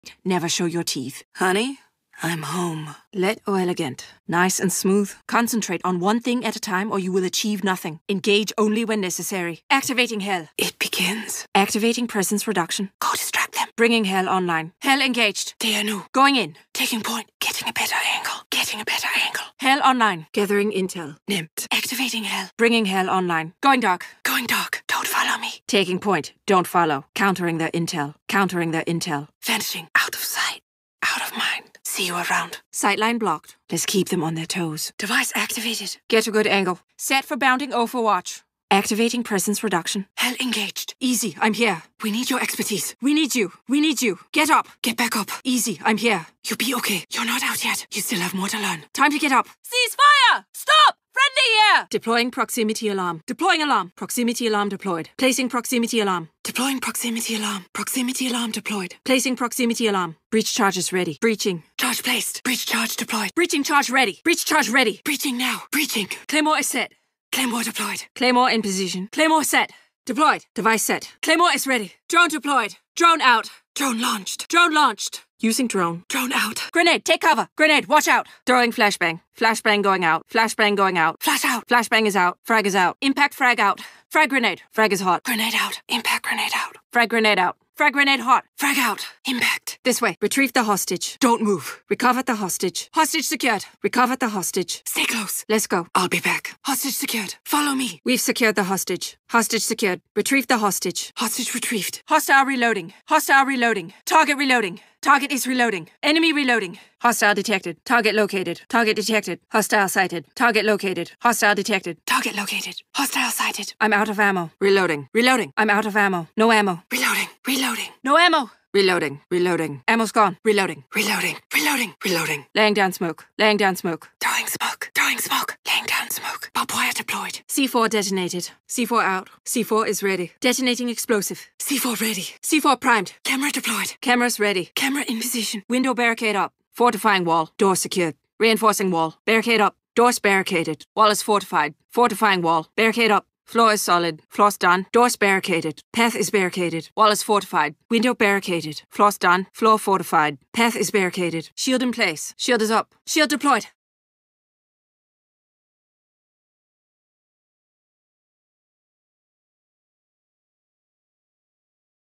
Never show your teeth. Honey, I'm home. Let O elegant. Nice and smooth. Concentrate on one thing at a time or you will achieve nothing. Engage only when necessary. Activating Hell. It begins. Activating presence reduction. Go distract them. Bringing Hell online. Hell engaged. They are new. Going in. Taking point. Getting a better angle. Getting a better angle. Hell online. Gathering intel. Nimt. Activating Hell. Bringing Hell online. Going dark. Going dark. Don't follow me. Taking point. Don't follow. Countering their intel. Countering their intel. Vanishing. Out of sight. Out of mind. See you around. Sightline blocked. Let's keep them on their toes. Device activated. Get a good angle. Set for bounding Overwatch. Activating presence reduction. Hell engaged. Easy, I'm here. We need your expertise. We need you. We need you. Get up. Get back up. Easy, I'm here. You'll be okay. You're not out yet. You still have more to learn. Time to get up. Cease fire! Stop! Friendly here! Deploying proximity alarm. Deploying alarm. Proximity alarm deployed. Placing proximity alarm. Deploying proximity alarm. Proximity alarm deployed. Placing proximity alarm. Breach charges ready. Breaching. Charge placed. Breach charge deployed. Breaching charge ready. Breach charge ready. Breaching now. Breaching. Claymore is set. Claymore deployed. Claymore in position. Claymore set. Deployed. Device set. Claymore is ready. Drone deployed. Drone out. Drone launched. Drone launched. Using drone. Drone out. Grenade, take cover. Grenade, watch out. Throwing flashbang. Flashbang going out. Flashbang going out. Flash out. Flashbang is out. Frag is out. Impact frag out. Frag grenade. Frag is hot. Grenade out. Impact grenade out. Frag grenade out. Frag grenade hot. Frag out. Impact. This way. Retrieve the hostage. Don't move. Recover the hostage. Hostage secured. Recover the hostage. Stay close. Let's go. I'll be back. Hostage secured. Follow me. We've secured the hostage. Hostage secured. Retrieve the hostage. Hostage retrieved. Hostile reloading. Hostile reloading. Target reloading. Target is reloading. Enemy reloading. Hostile detected. Target located. Target detected. Hostile sighted. Target located. Hostile detected. Target located. Hostile sighted. I'm out of ammo. Reloading. Reloading. I'm out of ammo. No ammo. Reloading. Reloading. No ammo. Reloading. Reloading. Ammo's gone. Reloading. Reloading. Reloading. Reloading. Laying down smoke. Laying down smoke. Throwing smoke. Throwing smoke. Laying down smoke. Barbed wire deployed. C4 detonated. C4 out. C4 is ready. Detonating explosive. C4 ready. C4 primed. Camera deployed. Cameras ready. Camera in position. Window barricade up. Fortifying wall. Door secured. Reinforcing wall. Barricade up. Doors barricaded. Wall is fortified. Fortifying wall. Barricade up. Floor is solid. Floor's done. Doors barricaded. Path is barricaded. Wall is fortified. Window barricaded. Floor's done. Floor fortified. Path is barricaded. Shield in place. Shield is up. Shield deployed.